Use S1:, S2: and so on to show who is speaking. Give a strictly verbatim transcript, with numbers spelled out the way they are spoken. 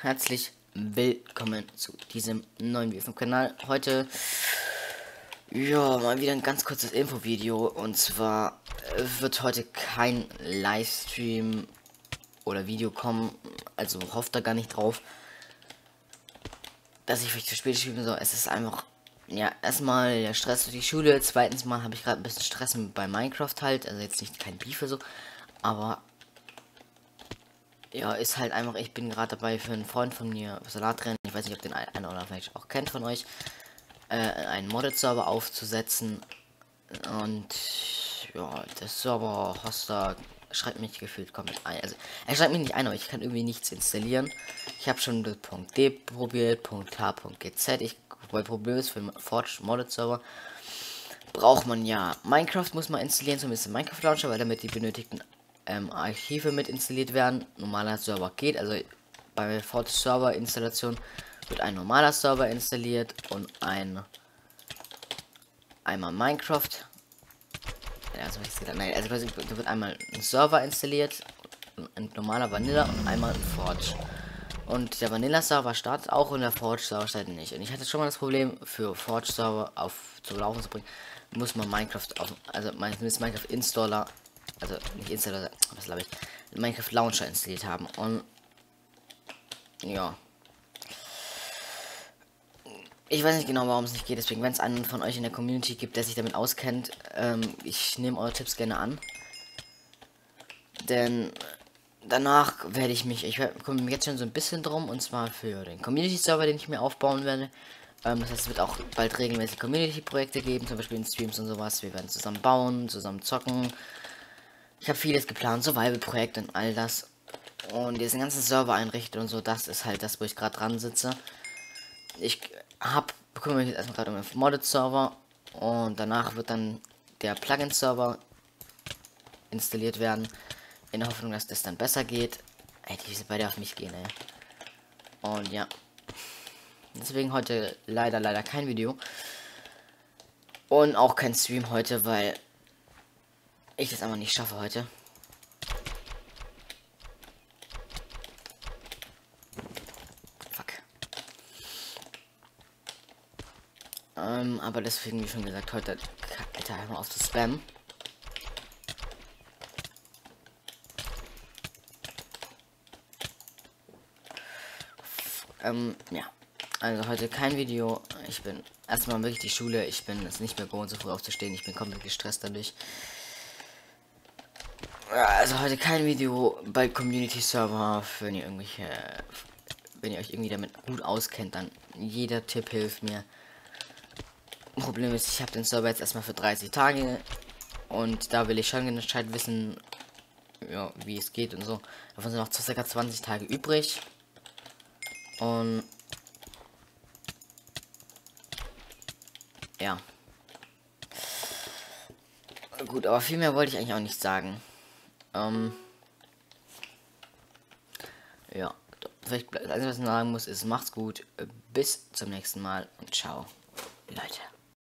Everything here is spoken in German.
S1: herzlich willkommen zu diesem neuen Video vom Kanal. Heute, ja, mal wieder ein ganz kurzes Infovideo. Und zwar wird heute kein Livestream oder Video kommen. Also hofft da gar nicht drauf, dass ich euch zu spät spielen soll. Es ist einfach, ja, erstmal der Stress durch die Schule. Zweitens mal habe ich gerade ein bisschen Stress bei Minecraft halt. Also jetzt nicht kein Beef oder so, aber ja, ist halt einfach, ich bin gerade dabei für einen Freund von mir, Salatrennen, ich weiß nicht, ob den einer oder vielleicht auch kennt von euch, äh, einen Modded-Server aufzusetzen. Und ja, der Server-Hoster schreibt mich gefühlt komplett ein. Also, er schreibt mich nicht ein, aber ich kann irgendwie nichts installieren. Ich habe schon das .d probiert, .h.gz. Ich, weil Problem ist, für den Forge Modded-Server braucht man ja Minecraft, muss man installieren, zumindest den Minecraft Launcher, weil damit die benötigten ähm, Archive mit installiert werden. Normaler Server geht, also bei Forge Server Installation wird ein normaler Server installiert und ein einmal Minecraft. Ja, also, nein, also quasi, da wird einmal ein Server installiert, ein normaler Vanilla und einmal ein Forge. Und der Vanilla Server startet auch und der Forge Server startet nicht. Und ich hatte schon mal das Problem, für Forge Server auf zu laufen zu bringen, muss man Minecraft auf, also meistens Minecraft Installer, also nicht Installer, was glaube ich, Minecraft Launcher installiert haben. Und ja, ich weiß nicht genau, warum es nicht geht. Deswegen, wenn es einen von euch in der Community gibt, der sich damit auskennt, ähm, ich nehme eure Tipps gerne an. Denn danach werde ich mich, ich komme mich jetzt schon so ein bisschen drum, und zwar für den Community-Server, den ich mir aufbauen werde. Ähm, das heißt, es wird auch bald regelmäßig Community-Projekte geben, zum Beispiel in Streams und sowas. Wir werden zusammen bauen, zusammen zocken. Ich habe vieles geplant, Survival-Projekte und all das. Und diesen ganzen Server einrichten und so, das ist halt das, wo ich gerade dran sitze. Ich habe, kümmere mich jetzt erstmal gerade um den Modded-Server und danach wird dann der Plugin-Server installiert werden, in der Hoffnung, dass das dann besser geht. Ey, die sind beide auf mich gehen, ey. Und ja. Deswegen heute leider, leider kein Video. Und auch kein Stream heute, weil ich das einfach nicht schaffe heute. Fuck. Ähm, aber deswegen, wie schon gesagt, heute Alter, einmal auf das Spam. Ähm, ja. Also heute kein Video. Ich bin erstmal wirklich die Schule. Ich bin es nicht mehr gewohnt, so früh aufzustehen. Ich bin komplett gestresst dadurch. Ja, also heute kein Video bei Community Server. Wenn ihr irgendwelche, wenn ihr euch irgendwie damit gut auskennt, dann jeder Tipp hilft mir. Problem ist, ich habe den Server jetzt erstmal für dreißig Tage und da will ich schon gescheit wissen, ja, wie es geht und so. Davon sind noch ca. zwanzig Tage übrig. Und ja. Gut, aber viel mehr wollte ich eigentlich auch nicht sagen. Ähm. Ja. Vielleicht, das Einzige, was ich sagen muss, ist, macht's gut. Bis zum nächsten Mal und ciao, Leute.